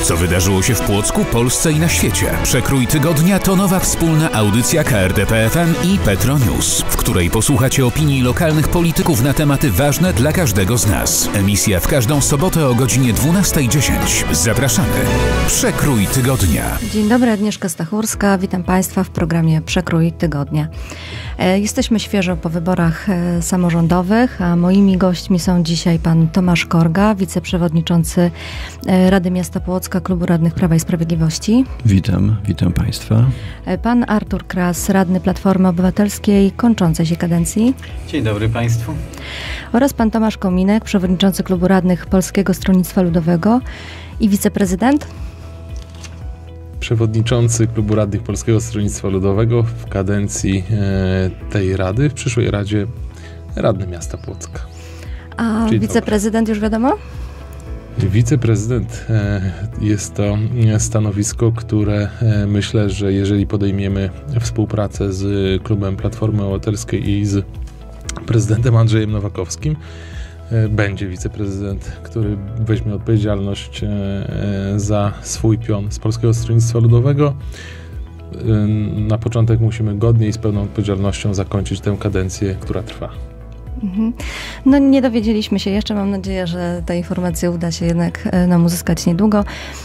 Co wydarzyło się w Płocku, Polsce i na świecie? Przekrój tygodnia to nowa wspólna audycja KRTP-FM i Petro News, w której posłuchacie opinii lokalnych polityków na tematy ważne dla każdego z nas. Emisja w każdą sobotę o godzinie 12:10. Zapraszamy. Przekrój tygodnia. Dzień dobry, Agnieszka Stachurska. Witam Państwa w programie Przekrój tygodnia. Jesteśmy świeżo po wyborach samorządowych, a moimi gośćmi są dzisiaj pan Tomasz Korga, wiceprzewodniczący Rady Miasta Płocka, Klubu Radnych Prawa i Sprawiedliwości. Witam Państwa. Pan Artur Kras, radny Platformy Obywatelskiej kończącej się kadencji. Dzień dobry Państwu. Oraz pan Tomasz Kominek, przewodniczący Klubu Radnych Polskiego Stronnictwa Ludowego i wiceprezydent. Przewodniczący Klubu Radnych Polskiego Stronnictwa Ludowego w kadencji tej Rady, w przyszłej Radzie Radny Miasta Płocka. A wiceprezydent już wiadomo? Wiceprezydent jest to stanowisko, które myślę, że jeżeli podejmiemy współpracę z Klubem Platformy Obywatelskiej i z prezydentem Andrzejem Nowakowskim, będzie wiceprezydent, który weźmie odpowiedzialność za swój pion z Polskiego Stronnictwa Ludowego. Na początek musimy godnie i z pełną odpowiedzialnością zakończyć tę kadencję, która trwa. No nie dowiedzieliśmy się jeszcze, mam nadzieję, że te informacje uda się jednak nam uzyskać niedługo.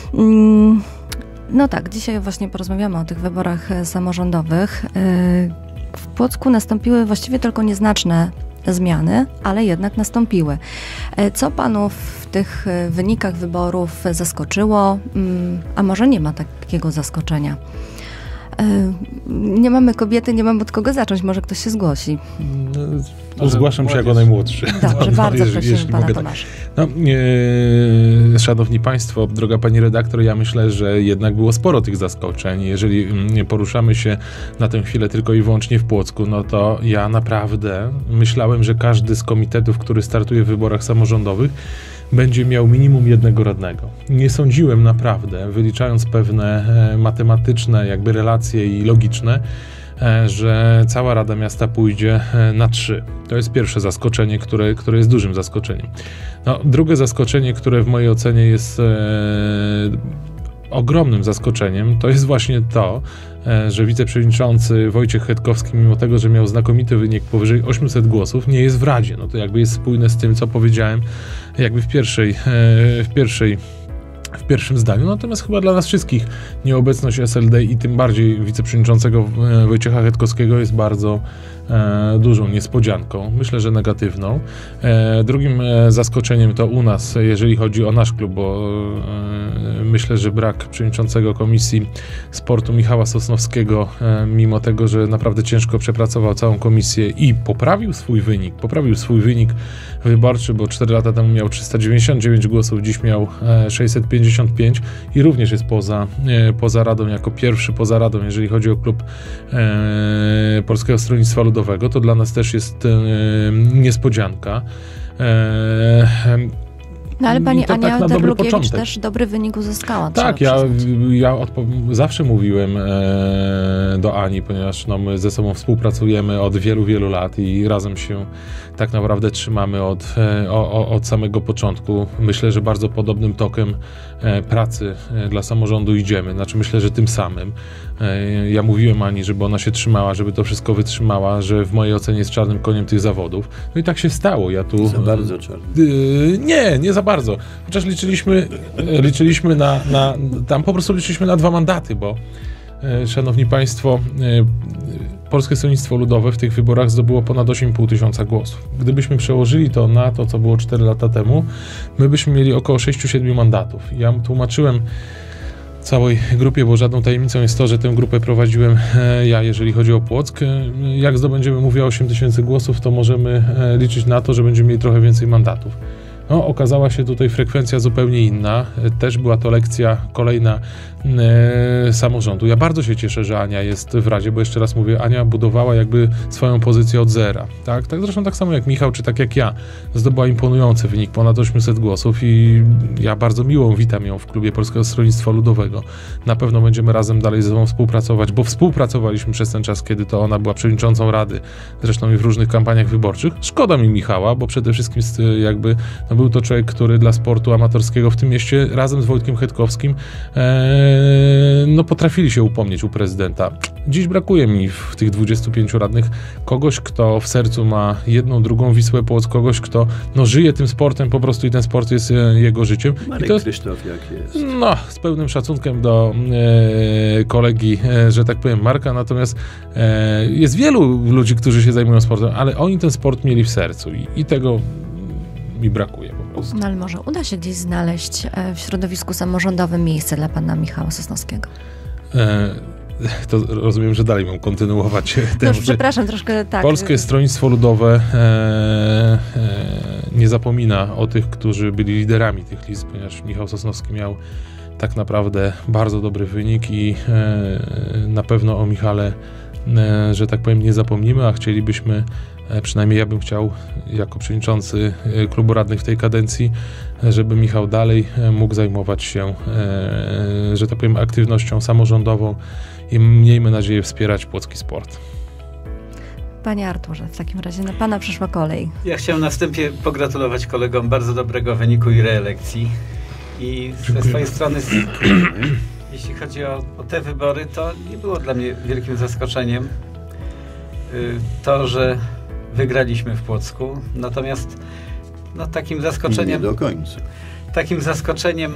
No tak, dzisiaj właśnie porozmawiamy o tych wyborach samorządowych. W Płocku nastąpiły właściwie tylko nieznaczne zmiany, ale jednak nastąpiły. Co panów w tych wynikach wyborów zaskoczyło, a może nie ma takiego zaskoczenia? Nie mamy kobiety, nie mamy od kogo zacząć, może ktoś się zgłosi. Zgłaszam się jako najmłodszy. Dobrze, bardzo prosimy pana Tomasza. Szanowni Państwo, droga Pani redaktor, ja myślę, że jednak było sporo tych zaskoczeń. Jeżeli poruszamy się na tę chwilę tylko i wyłącznie w Płocku, no to ja naprawdę myślałem, że każdy z komitetów, który startuje w wyborach samorządowych, będzie miał minimum jednego radnego. Nie sądziłem naprawdę, wyliczając pewne matematyczne jakby relacje i logiczne, że cała Rada Miasta pójdzie na 3. To jest pierwsze zaskoczenie, które jest dużym zaskoczeniem. No, drugie zaskoczenie, które w mojej ocenie jest ogromnym zaskoczeniem, to jest właśnie to, że wiceprzewodniczący Wojciech Chetkowski, mimo tego, że miał znakomity wynik powyżej 800 głosów, nie jest w Radzie. No to jakby jest spójne z tym, co powiedziałem jakby w pierwszym zdaniu. Natomiast chyba dla nas wszystkich nieobecność SLD i tym bardziej wiceprzewodniczącego Wojciecha Chetkowskiego jest bardzo dużą niespodzianką. Myślę, że negatywną. Drugim zaskoczeniem to u nas, jeżeli chodzi o nasz klub, bo myślę, że brak przewodniczącego Komisji Sportu Michała Sosnowskiego, mimo tego, że naprawdę ciężko przepracował całą komisję i poprawił swój wynik wyborczy, bo 4 lata temu miał 399 głosów, dziś miał 655 i również jest poza Radą, jako pierwszy poza Radą, jeżeli chodzi o klub Polskiego Stronnictwa Ludowego. To dla nas też jest niespodzianka. No ale pani Ania Derlukiewicz też dobry wynik uzyskała. Tak, ja zawsze mówiłem do Ani, ponieważ my ze sobą współpracujemy od wielu, wielu lat i razem się tak naprawdę trzymamy od samego początku. Myślę, że bardzo podobnym tokiem pracy dla samorządu idziemy. Znaczy myślę, że tym samym. Ja mówiłem Ani, żeby ona się trzymała, żeby to wszystko wytrzymała, że w mojej ocenie jest czarnym koniem tych zawodów. No i tak się stało. Ja tu... Za bardzo czarny. Nie za bardzo. Chociaż liczyliśmy tam po prostu liczyliśmy na 2 mandaty, bo szanowni Państwo, Polskie Stronnictwo Ludowe w tych wyborach zdobyło ponad 8,5 tysiąca głosów. Gdybyśmy przełożyli to na to, co było 4 lata temu, my byśmy mieli około 6-7 mandatów. Ja tłumaczyłem całej grupie, bo żadną tajemnicą jest to, że tę grupę prowadziłem ja, jeżeli chodzi o Płock. Jak zdobędziemy, mówię, 8 tysięcy głosów, to możemy liczyć na to, że będziemy mieli trochę więcej mandatów. No, okazała się tutaj frekwencja zupełnie inna. Też była to lekcja kolejna samorządu. Ja bardzo się cieszę, że Ania jest w Radzie, bo jeszcze raz mówię, Ania budowała jakby swoją pozycję od zera. Tak zresztą tak samo jak Michał, czy tak jak ja. Zdobyła imponujący wynik, ponad 800 głosów i ja bardzo witam ją w klubie Polskiego Stronnictwa Ludowego. Na pewno będziemy razem dalej ze sobą współpracować, bo współpracowaliśmy przez ten czas, kiedy to ona była przewodniczącą Rady, zresztą i w różnych kampaniach wyborczych. Szkoda mi Michała, bo przede wszystkim jakby No, był to człowiek, który dla sportu amatorskiego w tym mieście razem z Wojtkiem Chetkowskim no, potrafili się upomnieć u prezydenta. Dziś brakuje mi w tych 25 radnych kogoś, kto w sercu ma jedną, drugą Wisłę Płock, kogoś, kto no, żyje tym sportem po prostu i ten sport jest jego życiem. Marek Krzysztof jak jest. No, z pełnym szacunkiem do kolegi, że tak powiem, Marka, natomiast jest wielu ludzi, którzy się zajmują sportem, ale oni ten sport mieli w sercu i tego mi brakuje po prostu. No ale może uda się gdzieś znaleźć w środowisku samorządowym miejsce dla pana Michała Sosnowskiego? To rozumiem, że dalej mam kontynuować. No już przepraszam, troszkę tak. Polskie Stronnictwo Ludowe nie zapomina o tych, którzy byli liderami tych list, ponieważ Michał Sosnowski miał tak naprawdę bardzo dobry wynik i na pewno o Michale, że tak powiem, nie zapomnimy, a chcielibyśmy, przynajmniej ja bym chciał jako przewodniczący klubu radnych w tej kadencji, żeby Michał dalej mógł zajmować się, że tak powiem, aktywnością samorządową i miejmy nadzieję wspierać płocki sport. Panie Arturze, w takim razie na pana przyszła kolej. Ja chciałem na wstępie pogratulować kolegom bardzo dobrego wyniku i reelekcji. I ze swojej strony, jeśli chodzi o te wybory, to nie było dla mnie wielkim zaskoczeniem to, że wygraliśmy w Płocku. Natomiast no, takim zaskoczeniem... Nie do końca. Takim zaskoczeniem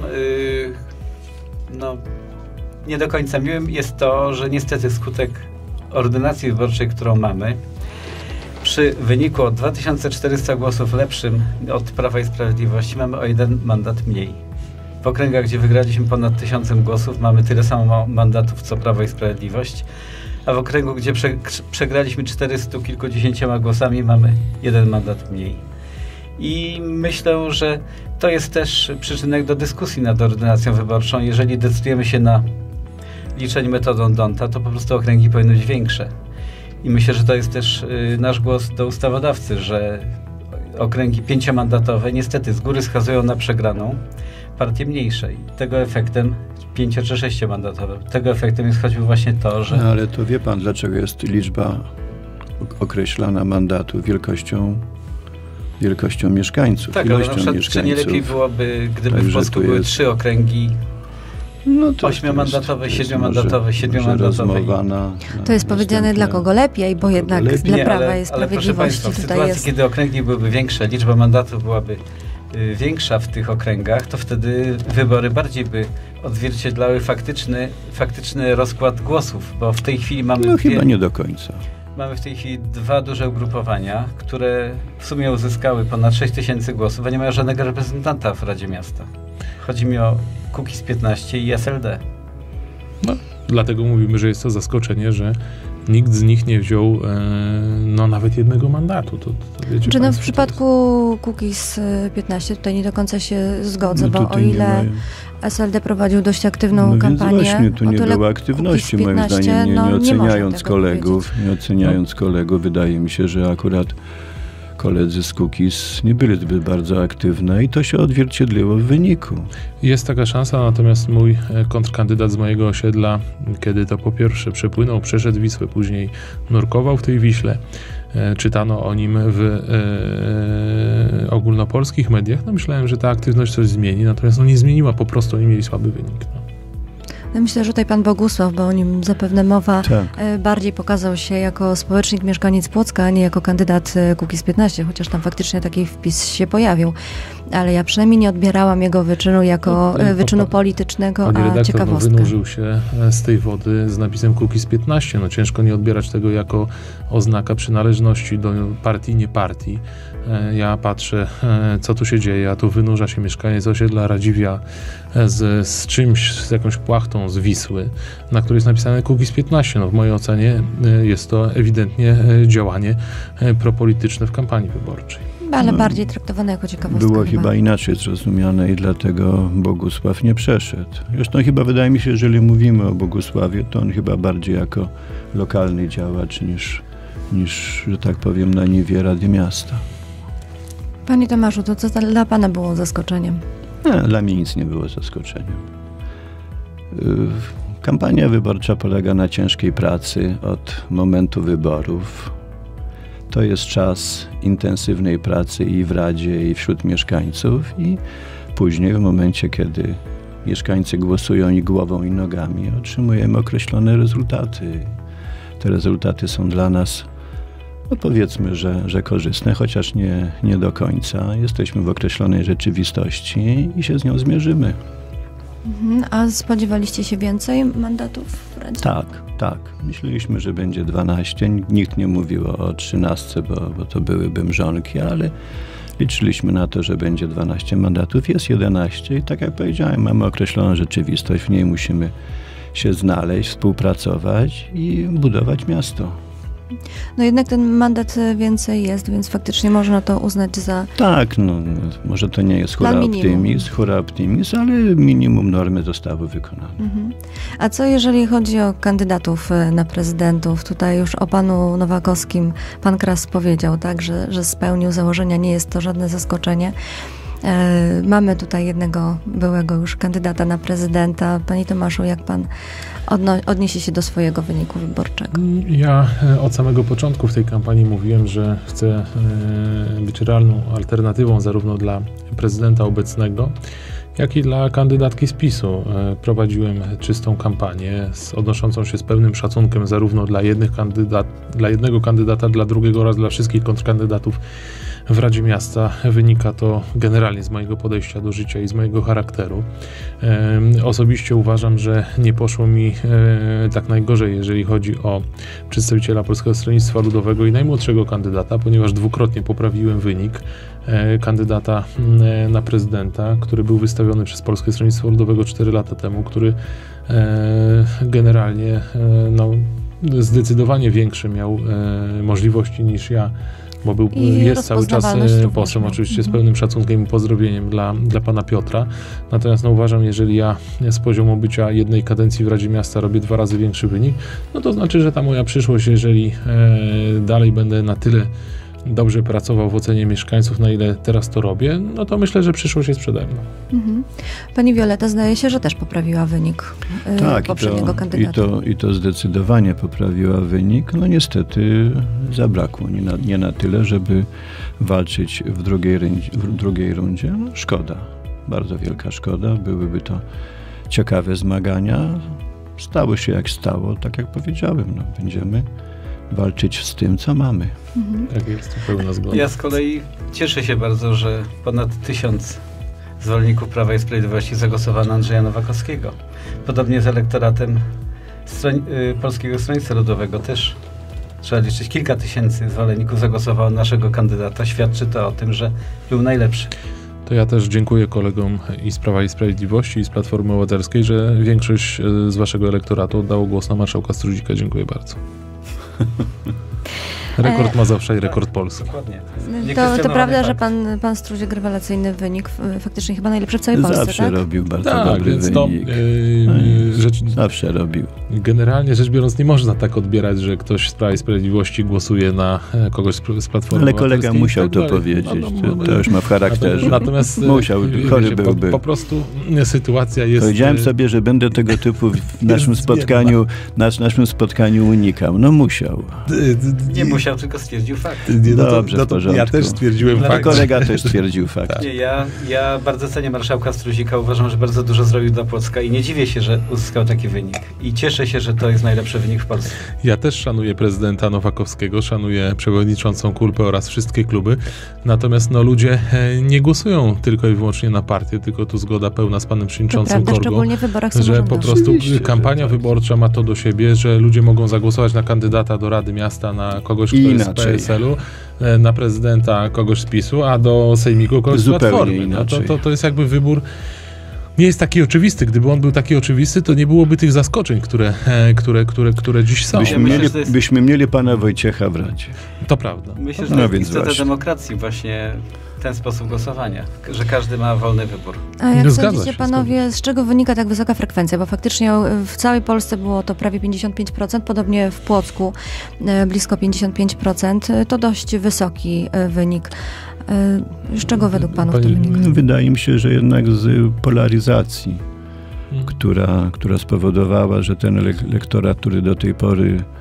no, nie do końca miłym jest to, że niestety skutek ordynacji wyborczej, którą mamy, przy wyniku o 2400 głosów lepszym od Prawa i Sprawiedliwości mamy o 1 mandat mniej. W okręgach, gdzie wygraliśmy ponad 1000 głosów, mamy tyle samo mandatów, co Prawo i Sprawiedliwość, a w okręgu, gdzie przegraliśmy 400 kilkudziesięcioma głosami, mamy 1 mandat mniej. I myślę, że to jest też przyczynek do dyskusji nad ordynacją wyborczą. Jeżeli decydujemy się na liczenie metodą D'Hondta, to po prostu okręgi powinny być większe. I myślę, że to jest też nasz głos do ustawodawcy, że okręgi 5-mandatowe niestety z góry wskazują na przegraną partię mniejszej. Tego efektem 5- czy 6-mandatowe. Tego efektem jest choćby właśnie to, że... No, ale to wie pan, dlaczego jest liczba określana mandatu wielkością mieszkańców, tak, ale na przykład, czy nie lepiej byłoby, gdyby w Płocku były 3 okręgi, no 8-mandatowe, 7-mandatowe, 7-mandatowe. To jest powiedziane dla kogo lepiej, bo jednak lepiej. Dla Prawa i Sprawiedliwości proszę państwa, w sytuacji, jest... kiedy kiedy okręgi byłyby większe, liczba mandatów byłaby większa w tych okręgach, to wtedy wybory bardziej by odzwierciedlały faktyczny rozkład głosów, bo w tej chwili mamy... No chyba nie do końca. Mamy w tej chwili 2 duże ugrupowania, które w sumie uzyskały ponad 6000 głosów, a nie mają żadnego reprezentanta w Radzie Miasta. Chodzi mi o Kukiz 15 i SLD. No, dlatego mówimy, że jest to zaskoczenie, że nikt z nich nie wziął no, nawet 1 mandatu. To wiecie Czy państwo, w przypadku Kukiz 15 tutaj nie do końca się zgodzę, bo o ile SLD prowadził dość aktywną kampanię... Więc właśnie, tu nie było aktywności, moim zdaniem, nie oceniając kolegów. Nie oceniając kolegów, wydaje mi się, że akurat koledzy z Kukiz nie byli zbyt bardzo aktywne i to się odzwierciedliło w wyniku. Jest taka szansa, natomiast mój kontrkandydat z mojego osiedla, kiedy to po pierwsze przepłynął, przeszedł Wisłę, później nurkował w tej Wiśle, czytano o nim w ogólnopolskich mediach, no myślałem, że ta aktywność coś zmieni, natomiast no nie zmieniła, po prostu oni mieli słaby wynik. No. No myślę, że tutaj pan Bogusław, bo o nim zapewne mowa, bardziej pokazał się jako społecznik, mieszkaniec Płocka, a nie jako kandydat Kukiz 15, chociaż tam faktycznie taki wpis się pojawił. Ale ja przynajmniej nie odbierałam jego wyczynu jako wyczynu politycznego, a ciekawostkę. Wynurzył się z tej wody z napisem Kukiz 15. No ciężko nie odbierać tego jako oznaka przynależności do partii, nie partii. Ja patrzę, co tu się dzieje, a tu wynurza się mieszkaniec osiedla Radziwia z czymś, z jakąś płachtą z Wisły, na której jest napisane Kukiz 15. No w mojej ocenie jest to ewidentnie działanie propolityczne w kampanii wyborczej. Ale bardziej traktowane jako ciekawostka. Było chyba inaczej zrozumiane i dlatego Bogusław nie przeszedł. Zresztą chyba wydaje mi się, jeżeli mówimy o Bogusławie, to on chyba bardziej jako lokalny działacz niż że tak powiem, na niwie Rady Miasta. Panie Tomaszu, to co dla pana było zaskoczeniem? Dla mnie nic nie było zaskoczeniem. Kampania wyborcza polega na ciężkiej pracy od momentu wyborów. To jest czas intensywnej pracy i w Radzie, i wśród mieszkańców, i później w momencie, kiedy mieszkańcy głosują i głową, i nogami, otrzymujemy określone rezultaty. Te rezultaty są dla nas, no powiedzmy, że korzystne, chociaż nie do końca. Jesteśmy w określonej rzeczywistości i się z nią zmierzymy. A spodziewaliście się więcej mandatów w Radzie? Tak. Myśleliśmy, że będzie 12. Nikt nie mówił o 13, bo to byłyby mrzonki, ale liczyliśmy na to, że będzie 12 mandatów. Jest 11 i tak jak powiedziałem, mamy określoną rzeczywistość. W niej musimy się znaleźć, współpracować i budować miasto. No jednak ten mandat więcej jest, więc faktycznie można to uznać za... Tak, no może to nie jest hura optimizm, ale minimum normy zostały wykonane. A co jeżeli chodzi o kandydatów na prezydentów? Tutaj już o panu Nowakowskim pan Kras powiedział, tak, że spełnił założenia, nie jest to żadne zaskoczenie. Mamy tutaj jednego byłego już kandydata na prezydenta. Panie Tomaszu, jak pan odniesie się do swojego wyniku wyborczego? Ja od samego początku w tej kampanii mówiłem, że chcę być realną alternatywą zarówno dla prezydenta obecnego, jak i dla kandydatki z PiS-u. Prowadziłem czystą kampanię odnoszącą się z pełnym szacunkiem zarówno dla jednego kandydata, dla drugiego oraz dla wszystkich kontrkandydatów w Radzie Miasta. Wynika to generalnie z mojego podejścia do życia i z mojego charakteru. Osobiście uważam, że nie poszło mi tak najgorzej, jeżeli chodzi o przedstawiciela Polskiego Stronnictwa Ludowego i najmłodszego kandydata, ponieważ dwukrotnie poprawiłem wynik kandydata na prezydenta, który był wystawiony przez Polskie Stronnictwo Ludowego 4 lata temu, który generalnie zdecydowanie większe miał możliwości niż ja, bo jest cały czas posłem, oczywiście z pełnym szacunkiem i pozdrowieniem dla pana Piotra. Natomiast uważam, jeżeli ja z poziomu bycia jednej kadencji w Radzie Miasta robię 2 razy większy wynik, no to znaczy, że ta moja przyszłość, jeżeli dalej będę na tyle dobrze pracował w ocenie mieszkańców, na ile teraz to robię, no to myślę, że przyszłość jest przede mną. Pani Wioleta zdaje się, że też poprawiła wynik poprzedniego kandydata. I to zdecydowanie poprawiła wynik. No niestety zabrakło. Nie na tyle, żeby walczyć w drugiej rundzie. No, szkoda. Bardzo wielka szkoda. Byłyby to ciekawe zmagania. Stało się jak stało. Tak jak powiedziałem, no, będziemy walczyć z tym, co mamy. Tak jest, pełna zgoda. Ja z kolei cieszę się bardzo, że ponad 1000 zwolenników Prawa i Sprawiedliwości zagłosowało na Andrzeja Nowakowskiego. Podobnie z elektoratem Polskiego Stronnictwa Ludowego też trzeba liczyć. Kilka tysięcy zwolenników zagłosowało na naszego kandydata. Świadczy to o tym, że był najlepszy. To ja też dziękuję kolegom i z Prawa i Sprawiedliwości, i z Platformy Obywatelskiej, że większość z waszego elektoratu oddało głos na marszałka Strudzika. Dziękuję bardzo. Rekord Mazowsza i rekord Polski. Dokładnie. To prawda, że pan Struzik rewelacyjny wynik, faktycznie chyba najlepszy w całej Polsce, Zawsze robił bardzo dobry więc wynik. Zawsze robił. Generalnie rzecz biorąc, nie można tak odbierać, że ktoś z Prawa i Sprawiedliwości głosuje na kogoś z Platformy. Ale kolega musiał to powiedzieć. To już ma w charakterze. Natomiast musiał, chory byłby. Po prostu sytuacja jest... Powiedziałem sobie, że będę tego typu w naszym spotkaniu unikał. No musiał. Nie musiał, tylko stwierdził fakt. Dobrze, w porządku. Ja też stwierdziłem fakt. Kolega też stwierdził fakt. Nie, ja bardzo cenię marszałka Struzika. Uważam, że bardzo dużo zrobił dla Płocka i nie dziwię się, że uzyskał taki wynik. I cieszę się, że to jest najlepszy wynik w Polsce. Ja też szanuję prezydenta Nowakowskiego, szanuję przewodniczącą Kulpę oraz wszystkie kluby. Natomiast ludzie nie głosują tylko i wyłącznie na partię, tylko tu zgoda pełna z panem przewodniczącym Korgą, szczególnie w wyborach że po prostu kampania wyborcza ma to do siebie, że ludzie mogą zagłosować na kandydata do Rady Miasta, na kogoś, kto jest z PSL-u, na prezydenta kogoś z PiS-u, a do sejmiku kogoś z Platformy. To jest jakby wybór. Nie jest taki oczywisty. Gdyby on był taki oczywisty, to nie byłoby tych zaskoczeń, które dziś są. Byśmy mieli pana Wojciecha w Radzie. To prawda. Myślę, że to jest istota demokracji właśnie ten sposób głosowania, że każdy ma wolny wybór. A jak sądzicie, panowie, z czego wynika tak wysoka frekwencja? Bo faktycznie w całej Polsce było to prawie 55%, podobnie w Płocku blisko 55%. To dość wysoki wynik. Z czego według panów to wynika? Wydaje mi się, że jednak z polaryzacji, która spowodowała, że ten elektorat, który do tej pory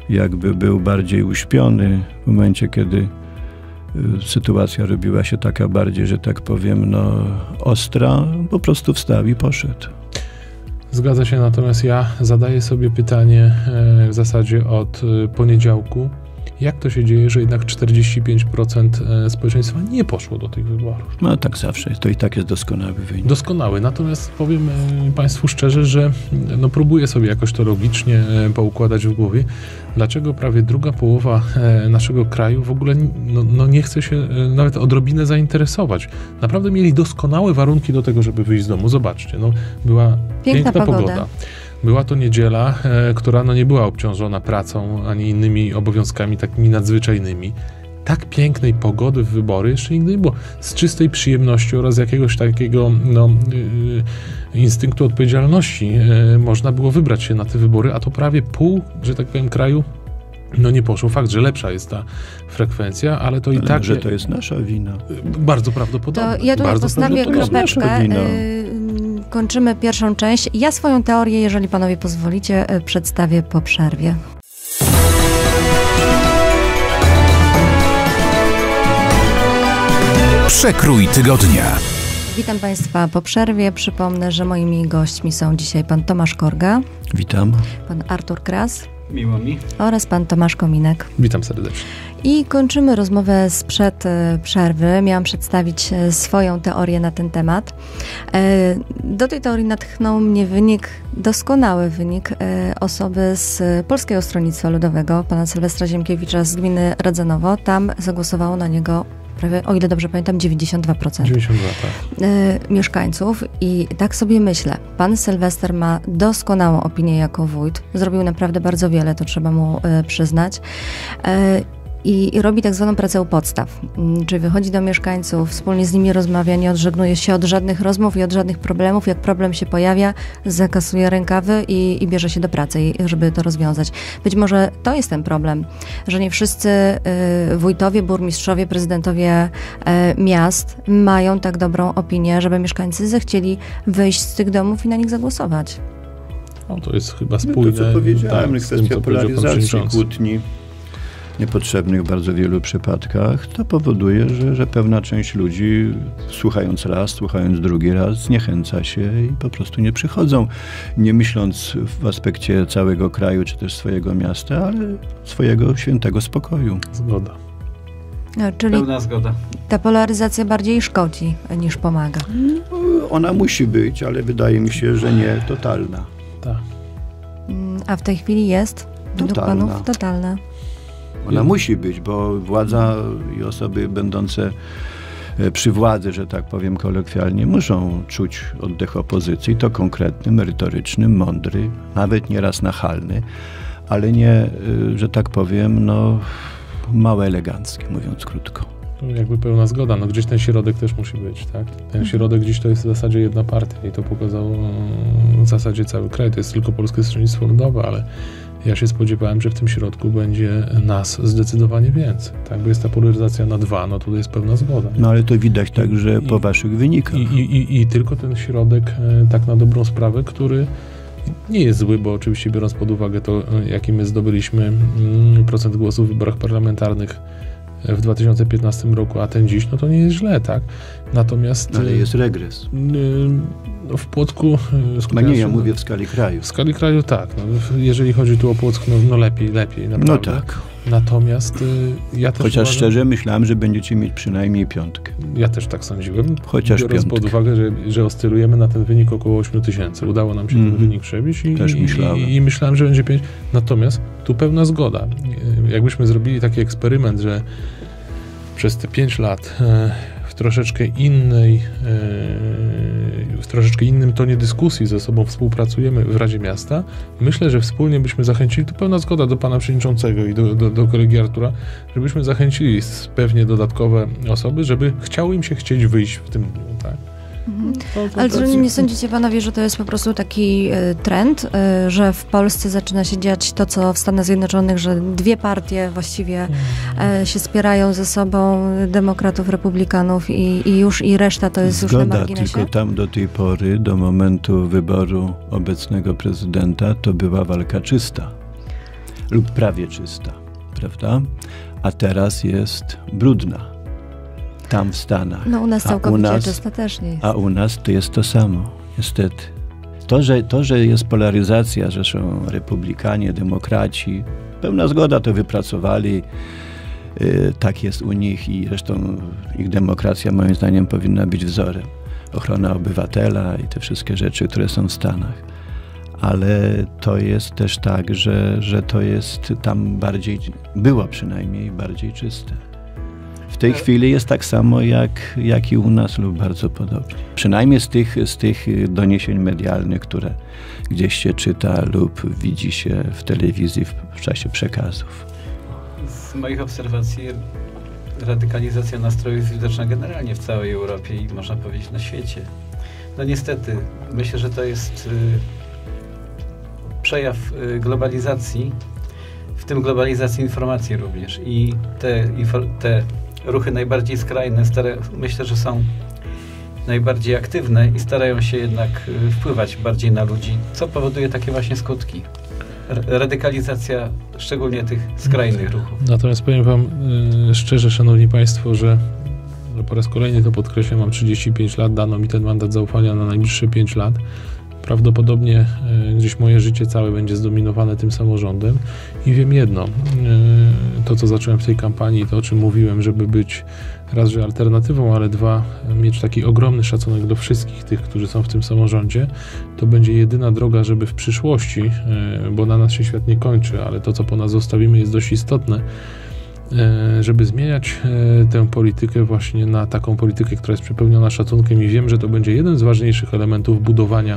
jakby był bardziej uśpiony w momencie, kiedy sytuacja robiła się taka bardziej, że tak powiem, ostra, po prostu wstał i poszedł. Zgadza się, natomiast ja zadaję sobie pytanie w zasadzie od poniedziałku, jak to się dzieje, że jednak 45% społeczeństwa nie poszło do tych wyborów? No tak zawsze, to i tak jest doskonały wynik. Doskonały, natomiast powiem Państwu szczerze, że próbuję sobie jakoś to logicznie poukładać w głowie, dlaczego prawie druga połowa naszego kraju w ogóle nie chce się nawet odrobinę zainteresować. Naprawdę mieli doskonałe warunki do tego, żeby wyjść z domu. Zobaczcie, była piękna pogoda. Była to niedziela, która nie była obciążona pracą ani innymi obowiązkami takimi nadzwyczajnymi. Tak pięknej pogody w wybory jeszcze nigdy nie było. Z czystej przyjemności oraz jakiegoś takiego instynktu odpowiedzialności można było wybrać się na te wybory, a to prawie pół, że tak powiem, kraju nie poszło. Fakt, że lepsza jest ta frekwencja, ale to i tak... Że to jest nasza wina. Bardzo prawdopodobne. To ja tutaj postawię kropeczkę. Kończymy pierwszą część. Ja swoją teorię, jeżeli panowie pozwolicie, przedstawię po przerwie. Przekrój tygodnia. Witam Państwa po przerwie. Przypomnę, że moimi gośćmi są dzisiaj pan Tomasz Korga. Witam. Pan Artur Kras. Miło mi. Oraz pan Tomasz Kominek. Witam serdecznie. I kończymy rozmowę sprzed przerwy. Miałam przedstawić swoją teorię na ten temat. Do tej teorii natchnął mnie doskonały wynik osoby z Polskiego Stronnictwa Ludowego, pana Sylwestra Ziemkiewicza z gminy Radzanowo. Tam zagłosowało na niego prawie, o ile dobrze pamiętam, 92%. 92, tak. Mieszkańców. I tak sobie myślę, pan Sylwester ma doskonałą opinię jako wójt. Zrobił naprawdę bardzo wiele, to trzeba mu przyznać. I robi tak zwaną pracę u podstaw. Czyli wychodzi do mieszkańców, wspólnie z nimi rozmawia, nie odżegnuje się od żadnych rozmów i od żadnych problemów. Jak problem się pojawia, zakasuje rękawy i bierze się do pracy, żeby to rozwiązać. Być może to jest ten problem, że nie wszyscy wójtowie, burmistrzowie, prezydentowie miast mają tak dobrą opinię, żeby mieszkańcy zechcieli wyjść z tych domów i na nich zagłosować. To jest chyba spójne. To, co powiedziałem, tak, kwestia polaryzacji, kłótni niepotrzebnych w bardzo wielu przypadkach, to powoduje, że pewna część ludzi, słuchając raz, słuchając drugi raz, zniechęca się i po prostu nie przychodzą, nie myśląc w aspekcie całego kraju, czy też swojego miasta, ale swojego świętego spokoju. Zgoda. Czyli pełna zgoda. Ta polaryzacja bardziej szkodzi niż pomaga. Ona musi być, ale wydaje mi się, że nie totalna. Tak. A w tej chwili jest według panów totalna. Ona musi być, bo władza i osoby będące przy władzy, że tak powiem kolokwialnie, muszą czuć oddech opozycji, to konkretny, merytoryczny, mądry, nawet nieraz nachalny, ale nie, że tak powiem, mało elegancki, mówiąc krótko. To jakby pełna zgoda. Gdzieś ten środek też musi być, tak? Ten środek gdzieś to jest w zasadzie jedna partia i to pokazał w zasadzie cały kraj. To jest tylko Polskie Stronnictwo Ludowe, ale ja się spodziewałem, że w tym środku będzie nas zdecydowanie więcej. Tak, bo jest ta polaryzacja na 2, to jest pełna zgoda. Ale to widać także po waszych wynikach. I tylko ten środek, tak na dobrą sprawę, który nie jest zły, bo oczywiście biorąc pod uwagę to, jaki my zdobyliśmy procent głosów w wyborach parlamentarnych w 2015 roku, a ten dziś, to nie jest źle, tak? Natomiast... Ale jest regres. W Płocku... ja mówię w skali kraju. W skali kraju tak. Jeżeli chodzi tu o Płock, lepiej naprawdę. No tak. Natomiast ja też Chociaż szczerze myślałem, że będziecie mieć przynajmniej 5. Ja też tak sądziłem. Chociaż biorąc 5. pod uwagę, że oscylujemy na ten wynik około 8 000. Udało nam się ten wynik przebić i myślałem, że będzie 5. Natomiast tu pełna zgoda. Jakbyśmy zrobili taki eksperyment, że przez te 5 lat w troszeczkę innym tonie dyskusji ze sobą współpracujemy w Radzie Miasta, myślę, że wspólnie byśmy zachęcili, tu pełna zgoda do pana przewodniczącego i do kolegi Artura, żebyśmy zachęcili pewnie dodatkowe osoby, żeby chciało im się wyjść w tym dniu, tak? Ale czy nie sądzicie panowie, że to jest po prostu taki trend, że w Polsce zaczyna się dziać to, co w Stanach Zjednoczonych, że dwie partie właściwie się spierają ze sobą, demokratów, republikanów i reszta to jest już na marginesie? Tylko tam do tej pory, do momentu wyboru obecnego prezydenta, to była walka czysta. lub prawie czysta, prawda? A teraz jest brudna. Tam w Stanach. No u nas całkowicie czysta też nie jest. A u nas to jest to samo, niestety. To, że jest polaryzacja, że są republikanie, demokraci, pełna zgoda, to wypracowali. Tak jest u nich i zresztą ich demokracja moim zdaniem powinna być wzorem. Ochrona obywatela i te wszystkie rzeczy, które są w Stanach. Ale to jest też tak, że to jest tam bardziej, było przynajmniej bardziej czyste. W tej chwili jest tak samo jak i u nas lub bardzo podobnie. Przynajmniej z tych doniesień medialnych, które gdzieś się czyta lub widzi się w telewizji w czasie przekazów. Z moich obserwacji radykalizacja nastrojów jest widoczna generalnie w całej Europie i można powiedzieć na świecie. No niestety, myślę, że to jest przejaw globalizacji, w tym globalizacji informacji również. I te ruchy najbardziej skrajne, myślę, że są najbardziej aktywne i starają się jednak wpływać bardziej na ludzi, co powoduje takie właśnie skutki. Radykalizacja szczególnie tych skrajnych ruchów. Natomiast powiem wam szczerze, szanowni państwo, że po raz kolejny to podkreślam, mam 35 lat, dano mi ten mandat zaufania na najbliższe 5 lat. Prawdopodobnie gdzieś moje życie całe będzie zdominowane tym samorządem i wiem jedno, to co zacząłem w tej kampanii, to o czym mówiłem, żeby być raz, że alternatywą, ale dwa, mieć taki ogromny szacunek do wszystkich tych, którzy są w tym samorządzie, to będzie jedyna droga, żeby w przyszłości, bo na nas się świat nie kończy, ale to co po nas zostawimy jest dość istotne, żeby zmieniać tę politykę właśnie na taką politykę, która jest przepełniona szacunkiem i wiem, że to będzie jeden z ważniejszych elementów budowania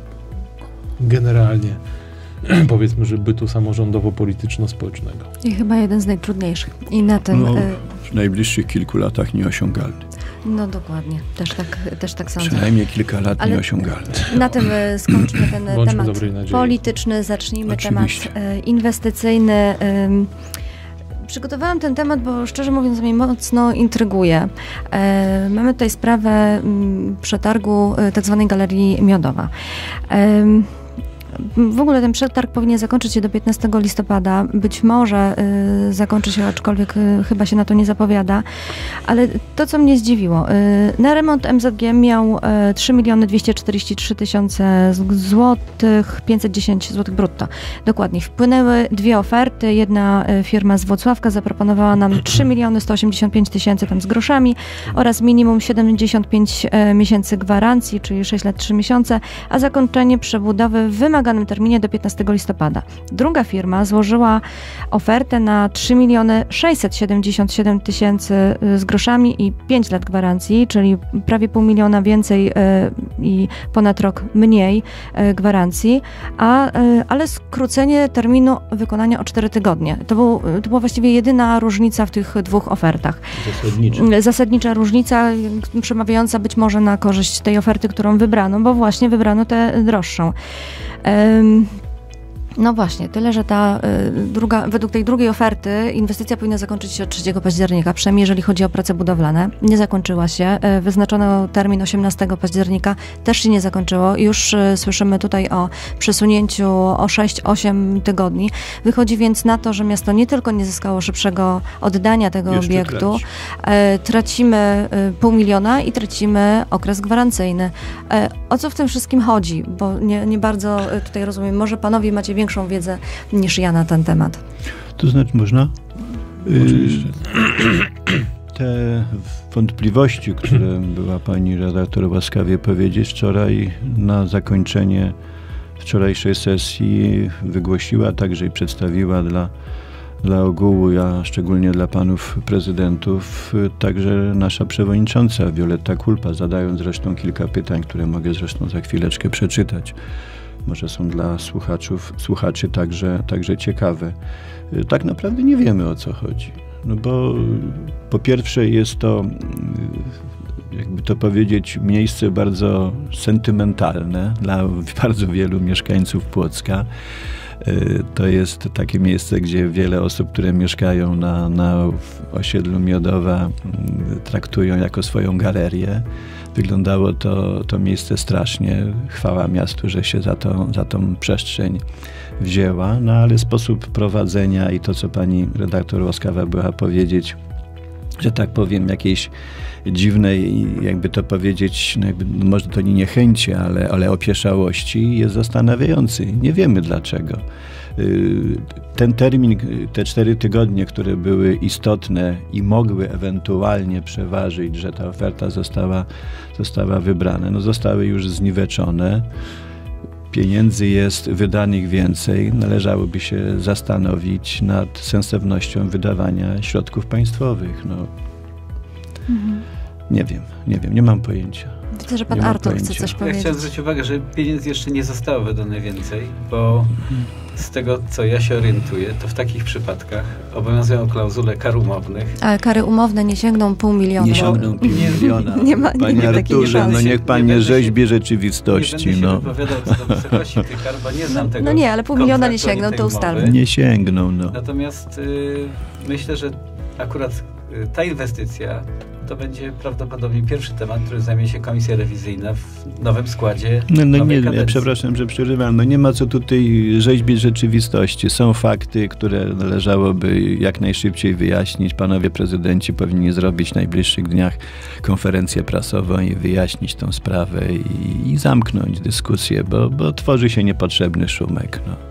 generalnie, powiedzmy, że bytu samorządowo-polityczno-społecznego. I chyba jeden z najtrudniejszych. I na tym... w najbliższych kilku latach nieosiągalny. No dokładnie, też tak sądzę. Przynajmniej kilka lat nieosiągalny. Na tym skończmy ten Bądźmy temat polityczny, zacznijmy Oczywiście. temat inwestycyjny. Przygotowałam ten temat, bo szczerze mówiąc mnie mocno intryguje. Mamy tutaj sprawę przetargu tak zwanej Galerii Miodowa. W ogóle ten przetarg powinien zakończyć się do 15 listopada. Być może zakończy się, aczkolwiek chyba się na to nie zapowiada. Ale to, co mnie zdziwiło, na remont MZG miał 3 243 000 złotych, 510 zł brutto. Dokładnie. Wpłynęły dwie oferty. Jedna firma z Włocławka zaproponowała nam 3 185 000 tam z groszami oraz minimum 75 miesięcy gwarancji, czyli 6 lat 3 miesiące, a zakończenie przebudowy w wymaganym terminie do 15 listopada. Druga firma złożyła ofertę na 3 677 000 z groszami i 5 lat gwarancji, czyli prawie 500 000 więcej i ponad rok mniej gwarancji, ale skrócenie terminu wykonania o 4 tygodnie. To była właściwie jedyna różnica w tych dwóch ofertach. Zasadnicza różnica, przemawiająca być może na korzyść tej oferty, którą wybrano, bo właśnie wybrano tę droższą. No właśnie, tyle, że według tej drugiej oferty inwestycja powinna zakończyć się od 3 października, przynajmniej jeżeli chodzi o prace budowlane. Nie zakończyła się. Wyznaczono termin 18 października, też się nie zakończyło. Już słyszymy tutaj o przesunięciu o 6-8 tygodni. Wychodzi więc na to, że miasto nie tylko nie zyskało szybszego oddania tego obiektu, tracimy 500 000 i tracimy okres gwarancyjny. O co w tym wszystkim chodzi? Bo nie bardzo tutaj rozumiem. Może panowie macie większą wiedzę niż ja na ten temat. To znaczy można? Oczywiście. Te wątpliwości, które była pani redaktor łaskawie powiedzieć wczoraj na zakończenie wczorajszej sesji wygłosiła także i przedstawiła dla ogółu, a szczególnie dla panów prezydentów, także nasza przewodnicząca Violetta Kulpa, zadając zresztą kilka pytań, które mogę zresztą za chwileczkę przeczytać. Może są dla słuchaczy także ciekawe. Tak naprawdę nie wiemy, o co chodzi. No bo po pierwsze jest to, jakby to powiedzieć, miejsce bardzo sentymentalne dla bardzo wielu mieszkańców Płocka. To jest takie miejsce, gdzie wiele osób, które mieszkają na osiedlu Miodowa, traktują jako swoją galerię. Wyglądało to miejsce strasznie. Chwała miastu, że się za tą przestrzeń wzięła, no ale sposób prowadzenia i to, co pani redaktor łaskawa była powiedzieć, że tak powiem, jakiejś dziwnej, jakby to powiedzieć, no może to nie niechęci, ale opieszałości jest zastanawiający. Nie wiemy dlaczego. Ten termin, te 4 tygodnie, które były istotne i mogły ewentualnie przeważyć, że ta oferta została wybrana, no zostały już zniweczone. Pieniędzy jest wydanych więcej. Należałoby się zastanowić nad sensownością wydawania środków państwowych. No. Nie wiem, nie mam pojęcia. Widzę, że pan Artur chce coś powiedzieć. Ja chciałem zwrócić uwagę, że pieniędzy jeszcze nie zostało wydane więcej, bo z tego, co ja się orientuję, to w takich przypadkach obowiązują klauzule kar umownych. Ale kary umowne nie sięgną 500 000. Nie sięgną 500 000. Nie ma Panie Arturze, no niech pan nie rzeźbie rzeczywistości. Nie będę się wypowiadał co do wysokości tych kar, bo nie znam tego. No nie, ale 500 000 nie sięgną, to ustalmy. Nie sięgną, no. Natomiast myślę, że akurat ta inwestycja to będzie prawdopodobnie pierwszy temat, który zajmie się Komisja Rewizyjna w nowym składzie nowej kadencji. Ja przepraszam, że przerywam. No nie ma co tutaj rzeźbić rzeczywistości. Są fakty, które należałoby jak najszybciej wyjaśnić. Panowie prezydenci powinni zrobić w najbliższych dniach konferencję prasową i wyjaśnić tą sprawę i zamknąć dyskusję, bo tworzy się niepotrzebny szumek. No.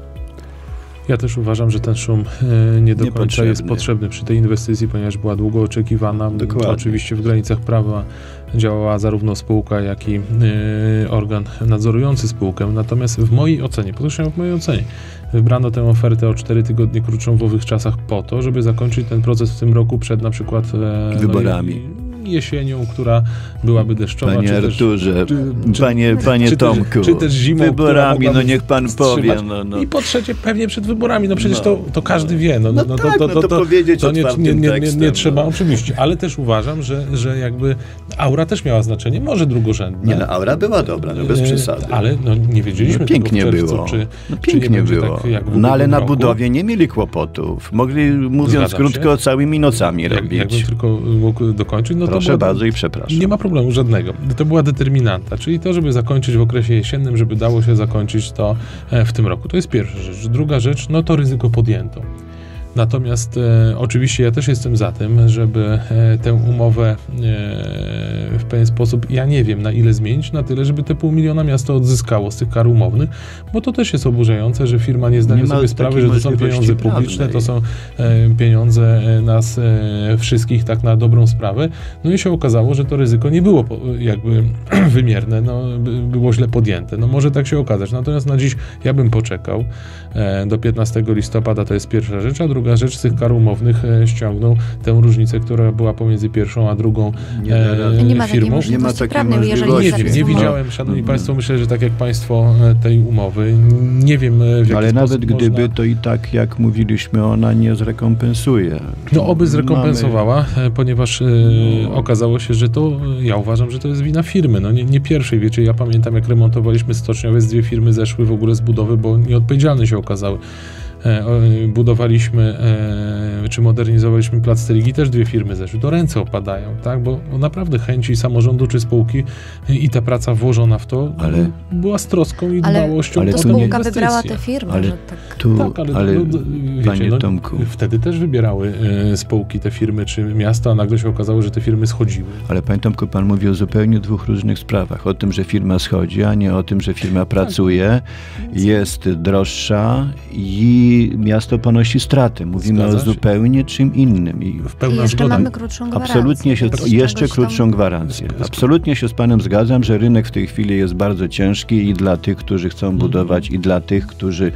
Ja też uważam, że ten szum nie do końca jest potrzebny przy tej inwestycji, ponieważ była długo oczekiwana. Dokładnie. Oczywiście w granicach prawa działała zarówno spółka, jak i organ nadzorujący spółkę. Natomiast w mojej ocenie, podkreślam w mojej ocenie, wybrano tę ofertę o 4 tygodnie krótszą w owych czasach po to, żeby zakończyć ten proces w tym roku przed na przykład wyborami. Jesienią, która byłaby deszczowa. Panie Arturze, panie Tomku, czy też zimą, wyborami, no niech pan powie. No. I po trzecie pewnie przed wyborami, no przecież to każdy wie. To powiedzieć to nie trzeba oczywiście, ale też uważam, że jakby aura też miała znaczenie, może drugorzędne. Nie, no aura była dobra, no bez przesady. Ale nie wiedzieliśmy pięknie tego w czerwcu, było. czy nie pięknie było. Tak, jak no ale na budowie nie mieli kłopotów. Mogli, mówiąc krótko, całymi nocami robić. Jakbym tylko mógł dokończyć, no proszę bardzo i przepraszam. Nie ma problemu żadnego. To była determinanta, czyli to, żeby zakończyć w okresie jesiennym, żeby dało się zakończyć to w tym roku. To jest pierwsza rzecz. Druga rzecz, no to ryzyko podjęto. Natomiast oczywiście ja też jestem za tym, żeby tę umowę w pewien sposób, ja nie wiem na ile zmienić, na tyle, żeby te 500 000 miasto odzyskało z tych kar umownych, bo to też jest oburzające, że firma nie zdaje sobie sprawy, że to są pieniądze publiczne, to są pieniądze nas wszystkich tak na dobrą sprawę. No i się okazało, że to ryzyko nie było jakby wymierne, no, było źle podjęte. No może tak się okazać. Natomiast na dziś ja bym poczekał do 15 listopada, to jest pierwsza rzecz, a druga rzecz, z tych kar umownych ściągnął tę różnicę, która była pomiędzy pierwszą a drugą firmą. Nie ma takiej możliwości. Nie widziałem, szanowni państwo, myślę, że tak jak państwo tej umowy, nie wiem w jaki ale nawet sposób gdyby, można... to i tak, jak mówiliśmy, ona nie zrekompensuje. No oby zrekompensowała, ponieważ okazało się, że to, ja uważam, że to jest wina firmy, no nie pierwszej, wiecie, ja pamiętam, jak remontowaliśmy stoczniowiec, 2 firmy zeszły w ogóle z budowy, bo nieodpowiedzialne się okazały. Budowaliśmy, czy modernizowaliśmy plac Strigi, też 2 firmy zeszły. To ręce opadają, tak? Bo naprawdę chęci samorządu czy spółki i ta praca włożona w to była z troską i dbałością. Ale spółka wybrała te firmy. Ale wiecie, Tomku, wtedy też wybierały spółki te firmy czy miasta, a nagle się okazało, że te firmy schodziły. Ale panie Tomku, pan mówi o zupełnie 2 różnych sprawach. O tym, że firma schodzi, a nie o tym, że firma pracuje, jest droższa i miasto ponosi straty. Mówimy o zupełnie czym innym. I jeszcze mamy krótszą gwarancję. Absolutnie jeszcze krótszą gwarancję. Absolutnie się z panem zgadzam, że rynek w tej chwili jest bardzo ciężki i dla tych, którzy chcą budować, i dla tych, którzy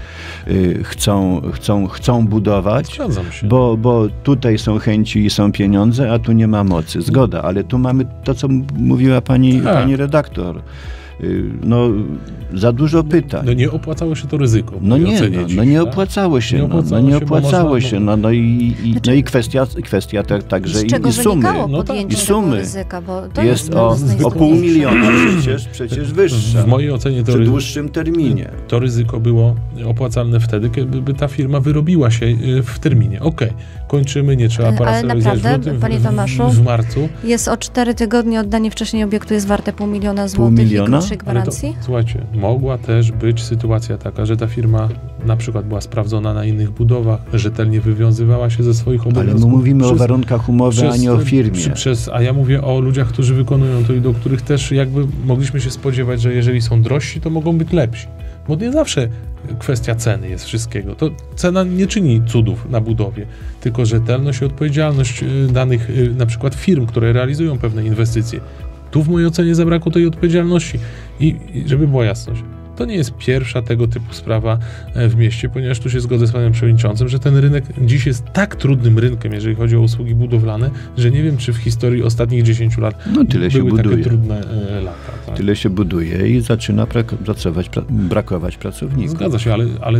chcą budować, bo tutaj są chęci i są pieniądze, a tu nie ma mocy. Zgoda, ale tu mamy to, co mówiła pani redaktor. no, za dużo pytań. No nie opłacało się to ryzyko. No nie opłacało się. Nie opłacało się. No i kwestia także z czego i sumy. Podjęcie I sumy. ryzyka, bo to jest o $500,000 przecież wyższa. W mojej ocenie przy dłuższym terminie. To ryzyko było opłacalne wtedy, kiedy ta firma wyrobiła się w terminie. Okej, kończymy, nie trzeba parasylizować w lutym, Panie Tomaszu, w marcu. Jest o 4 tygodnie oddanie wcześniej obiektu jest warte $500,000 i krótszej gwarancji? Słuchajcie, mogła też być sytuacja taka, że ta firma na przykład była sprawdzona na innych budowach, rzetelnie wywiązywała się ze swoich obowiązków. Ale my mówimy o warunkach umowy, a nie o firmie. A ja mówię o ludziach, którzy wykonują to i do których też jakby mogliśmy się spodziewać, że jeżeli są drożsi, to mogą być lepsi. Bo nie zawsze kwestia ceny jest wszystkiego. To cena nie czyni cudów na budowie, tylko rzetelność i odpowiedzialność danych na przykład firm, które realizują pewne inwestycje. Tu w mojej ocenie zabrakło tej odpowiedzialności. I żeby była jasność, to nie jest pierwsza tego typu sprawa w mieście, ponieważ tu się zgodzę z panem przewodniczącym, że ten rynek dziś jest tak trudnym rynkiem, jeżeli chodzi o usługi budowlane, że nie wiem, czy w historii ostatnich 10 lat były takie trudne lata. Tak? Tyle się buduje i zaczyna brakować pracowników. Zgadza się, ale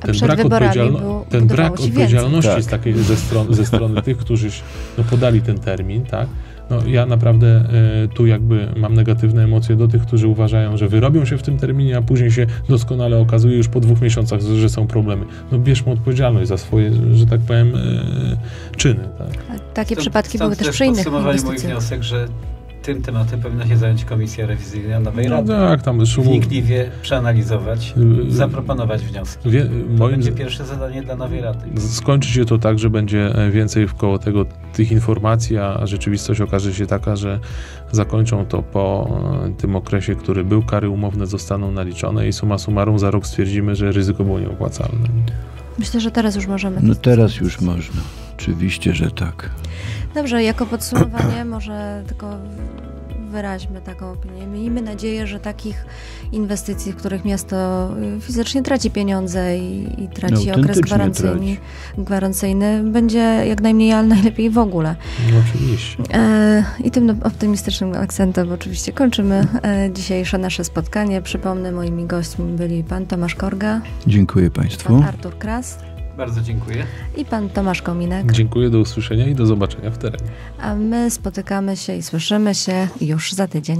ten brak odpowiedzialności jest takiej ze strony tych, którzy podali ten termin, tak? No, ja naprawdę tu jakby mam negatywne emocje do tych, którzy uważają, że wyrobią się w tym terminie, a później się doskonale okazuje już po 2 miesiącach, że są problemy. No bierzmy odpowiedzialność za swoje, że tak powiem, czyny. Tak? Takie przypadki były też przy innych inwestycjach. Mój wniosek, że tym tematem powinna się zająć Komisja Rewizyjna Nowej Rady. Tak, tam wnikliwie przeanalizować, zaproponować wnioski. To będzie pierwsze zadanie dla Nowej Rady. Skończy się to tak, że będzie więcej wkoło tego tych informacji, a rzeczywistość okaże się taka, że zakończą to po tym okresie, który był, kary umowne zostaną naliczone i summa summarum za rok stwierdzimy, że ryzyko było nieopłacalne. Myślę, że teraz już możemy. No teraz już można. Oczywiście, że tak. Dobrze, jako podsumowanie może tylko wyraźmy taką opinię. Miejmy nadzieję, że takich inwestycji, w których miasto fizycznie traci pieniądze i traci okres gwarancyjny, będzie jak najmniej, ale najlepiej w ogóle. No, oczywiście. I tym optymistycznym akcentem oczywiście kończymy dzisiejsze nasze spotkanie. Przypomnę, moimi gośćmi byli pan Tomasz Korga. Dziękuję państwu. Pan Artur Kras. Bardzo dziękuję. I pan Tomasz Kominek. Dziękuję, do usłyszenia i do zobaczenia w terenie. A my spotykamy się i słyszymy się już za tydzień.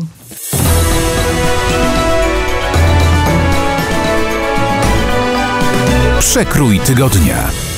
Przekrój tygodnia.